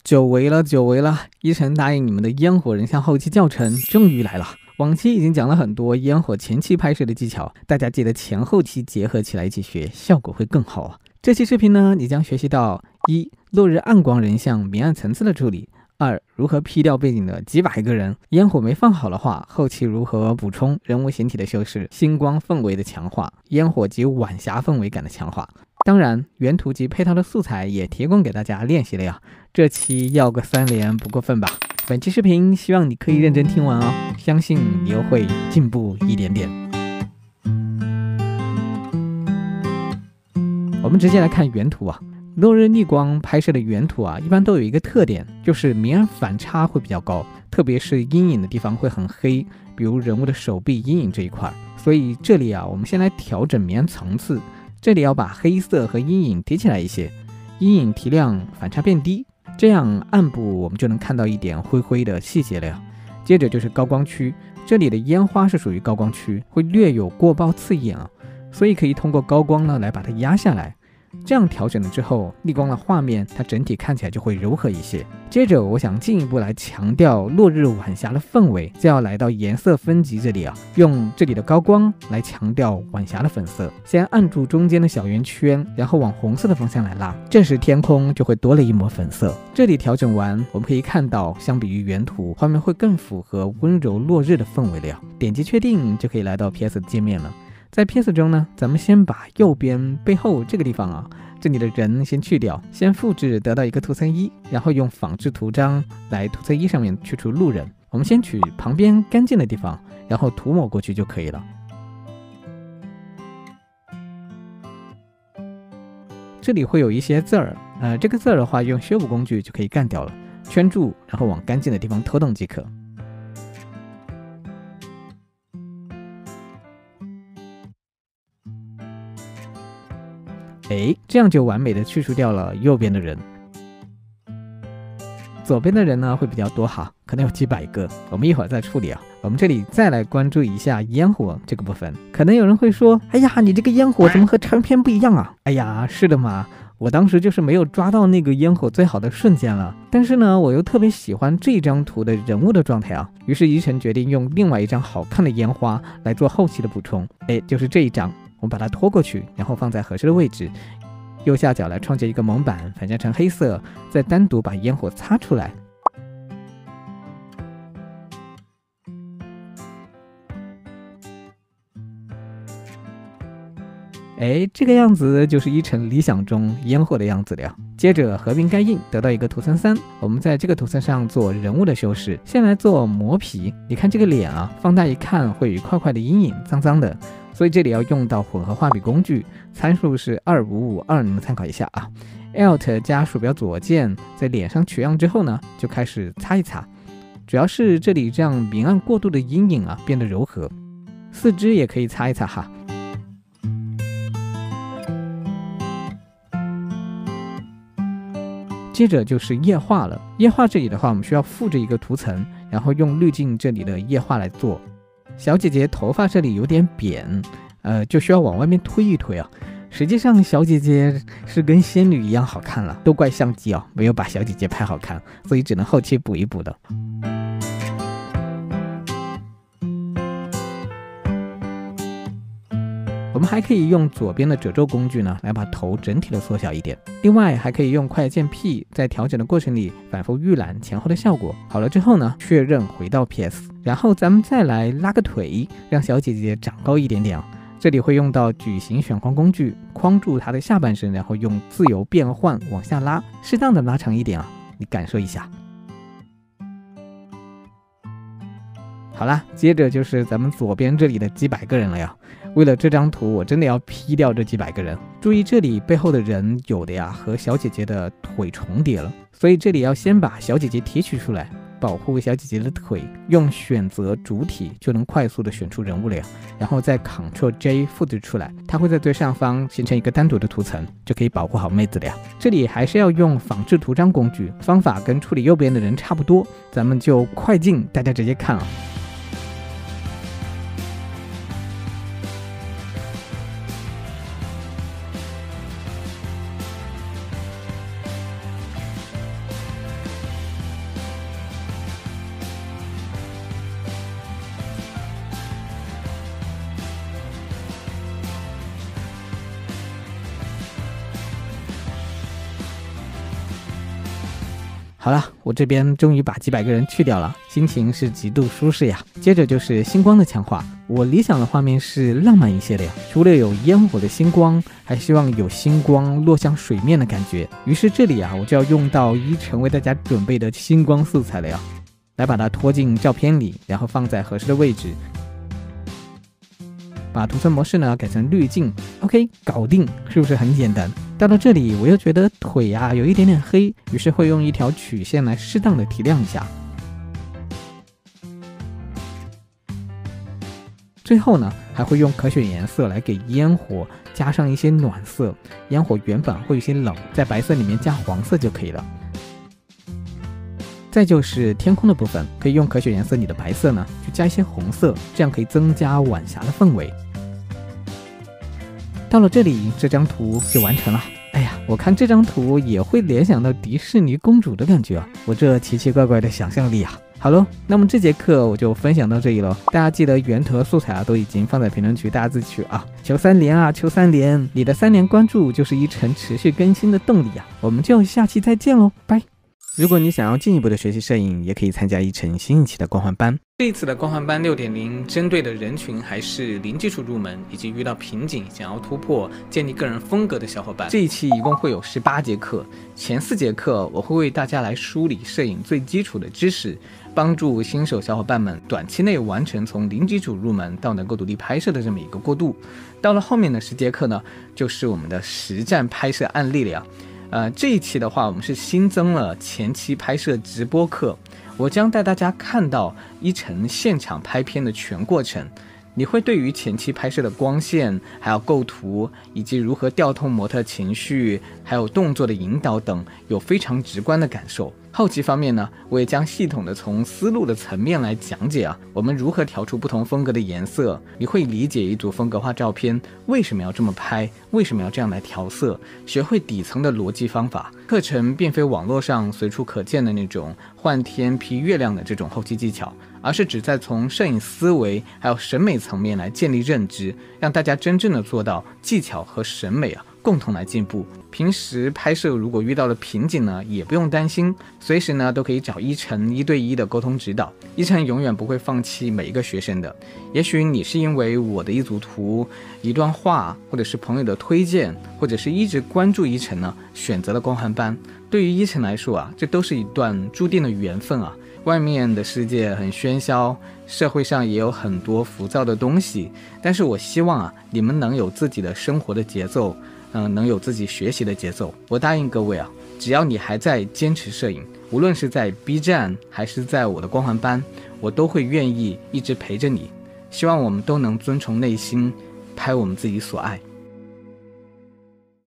久违了，久违了！依晨答应你们的烟火人像后期教程终于来了。往期已经讲了很多烟火前期拍摄的技巧，大家记得前后期结合起来一起学，效果会更好啊。这期视频呢，你将学习到：一、落日暗光人像明暗层次的处理；二、如何 P 掉背景的几百个人，烟火没放好的话，后期如何补充人物形体的修饰、星光氛围的强化、烟火及晚霞氛围感的强化。当然，原图及配套的素材也提供给大家练习了呀。这期要个3连不过分吧？本期视频希望你可以认真听完哦，相信你又会进步一点点。我们直接来看原图啊。落日逆光拍摄的原图啊，一般都有一个特点，就是明暗反差会比较高，特别是阴影的地方会很黑，比如人物的手臂阴影这一块。所以这里啊，我们先来调整明暗层次。这里要把黑色和阴影提起来一些，阴影提亮，反差变低，这样暗部我们就能看到一点灰灰的细节了呀。接着就是高光区，这里的烟花是属于高光区，会略有过曝刺眼啊，所以可以通过高光呢来把它压下来。这样调整了之后，逆光的画面它整体看起来就会柔和一些。接着我想进一步来强调落日晚霞的氛围，就要来到颜色分级这里啊，用这里的高光来强调晚霞的粉色。先按住中间的小圆圈，然后往红色的方向来拉，这时天空就会多了一抹粉色。这里调整完，我们可以看到相比于原图，画面会更符合温柔落日的氛围了。点击确定就可以来到 PS 的界面了。在 PS 中呢，咱们先把右边背后这个地方啊，这里的人先去掉，先复制得到一个图层1，然后用仿制图章来图层1上面去除路人。我们先取旁边干净的地方，然后涂抹过去就可以了。这里会有一些字儿，这个字儿的话用修补工具就可以干掉了，圈住，然后往干净的地方拖动即可。这样就完美的去除掉了右边的人。左边的人呢会比较多哈，可能有几百个，我们一会儿再处理啊。我们这里再来关注一下烟火这个部分。可能有人会说，哎呀，你这个烟火怎么和成片不一样啊？哎呀，是的嘛，我当时就是没有抓到那个烟火最好的瞬间了。但是呢，我又特别喜欢这张图的人物的状态啊，于是依晨决定用另外一张好看的烟花来做后期的补充。就是这一张。我们把它拖过去，然后放在合适的位置，右下角来创建一个蒙版，反射成黑色，再单独把烟火擦出来。这个样子就是依晨理想中烟火的样子了。接着合并盖印，得到一个图层3，我们在这个图层上做人物的修饰。先来做磨皮，你看这个脸啊，放大一看会有一块块的阴影，脏脏的。所以这里要用到混合画笔工具，参数是2552，你们参考一下啊。Alt 加鼠标左键，在脸上取样之后呢，就开始擦一擦，主要是这里让明暗过渡的阴影啊变得柔和。四肢也可以擦一擦哈。接着就是液化了，液化这里的话，我们需要复制一个图层，然后用滤镜这里的液化来做。小姐姐头发这里有点扁，就需要往外面推一推啊。实际上小姐姐是跟仙女一样好看了，都怪相机啊，没有把小姐姐拍好看，所以只能后期补一补的。我们还可以用左边的褶皱工具呢，来把头整体的缩小一点。另外还可以用快键 P 在调整的过程里反复预览前后的效果。好了之后呢，确认回到 PS， 然后咱们再来拉个腿，让小姐姐长高一点点啊。这里会用到矩形选框工具，框住她的下半身，然后用自由变换往下拉，适当的拉长一点啊，你感受一下。好啦，接着就是咱们左边这里的几百个人了呀。为了这张图，我真的要 P 掉这几百个人。注意这里背后的人有的呀和小姐姐的腿重叠了，所以这里要先把小姐姐提取出来，保护小姐姐的腿，用选择主体就能快速的选出人物了呀。然后再 Ctrl+J 复制出来，它会在最上方形成一个单独的图层，就可以保护好妹子了呀。这里还是要用仿制图章工具，方法跟处理右边的人差不多，咱们就快进，大家直接看啊。 好了，我这边终于把几百个人去掉了，心情是极度舒适呀。接着就是星光的强化，我理想的画面是浪漫一些的呀，除了有烟火的星光，还希望有星光落向水面的感觉。于是这里啊，我就要用到依晨为大家准备的星光素材了呀，来把它拖进照片里，然后放在合适的位置。把图层模式呢改成滤镜 ，OK， 搞定，是不是很简单？到了这里，我又觉得腿啊有一点点黑，于是会用一条曲线来适当的提亮一下。最后呢，还会用可选颜色来给烟火加上一些暖色，烟火原本会有些冷，在白色里面加黄色就可以了。再就是天空的部分，可以用可选颜色里的白色呢，去加一些红色，这样可以增加晚霞的氛围。到了这里，这张图就完成了。哎呀，我看这张图也会联想到迪士尼公主的感觉啊，我这奇奇怪怪的想象力啊。好了，那么这节课我就分享到这里了。大家记得原图和素材啊都已经放在评论区，大家自己去啊。求3连啊，求3连！你的3连关注就是依晨持续更新的动力啊。我们就下期再见喽，拜！如果你想要进一步的学习摄影，也可以参加依晨新一期的光环班。这一次的光环班 6.0 针对的人群还是零基础入门以及遇到瓶颈想要突破建立个人风格的小伙伴。这一期一共会有18节课，前4节课我会为大家来梳理摄影最基础的知识，帮助新手小伙伴们短期内完成从零基础入门到能够独立拍摄的这么一个过渡。到了后面的10节课呢，就是我们的实战拍摄案例了呀。这一期的话，我们是新增了前期拍摄直播课，我将带大家看到依晨现场拍片的全过程。你会对于前期拍摄的光线，还有构图，以及如何调动模特情绪，还有动作的引导等，有非常直观的感受。后期方面呢，我也将系统的从思路的层面来讲解我们如何调出不同风格的颜色。你会理解一组风格化照片为什么要这么拍，为什么要这样来调色，学会底层的逻辑方法。课程并非网络上随处可见的那种换天 P 月亮的这种后期技巧，而是旨在从摄影思维还有审美层面来建立认知，让大家真正的做到技巧和审美共同来进步。平时拍摄如果遇到了瓶颈呢，也不用担心，随时呢都可以找依晨1对1的沟通指导。依晨永远不会放弃每一个学生的。也许你是因为我的一组图、一段话，或者是朋友的推荐，或者是一直关注依晨呢，选择了光环班。对于依晨来说这都是一段注定的缘分外面的世界很喧嚣，社会上也有很多浮躁的东西，但是我希望你们能有自己的生活的节奏，能有自己学习的节奏。我答应各位只要你还在坚持摄影，无论是在 B 站还是在我的光环班，我都会愿意一直陪着你。希望我们都能遵从内心，拍我们自己所爱。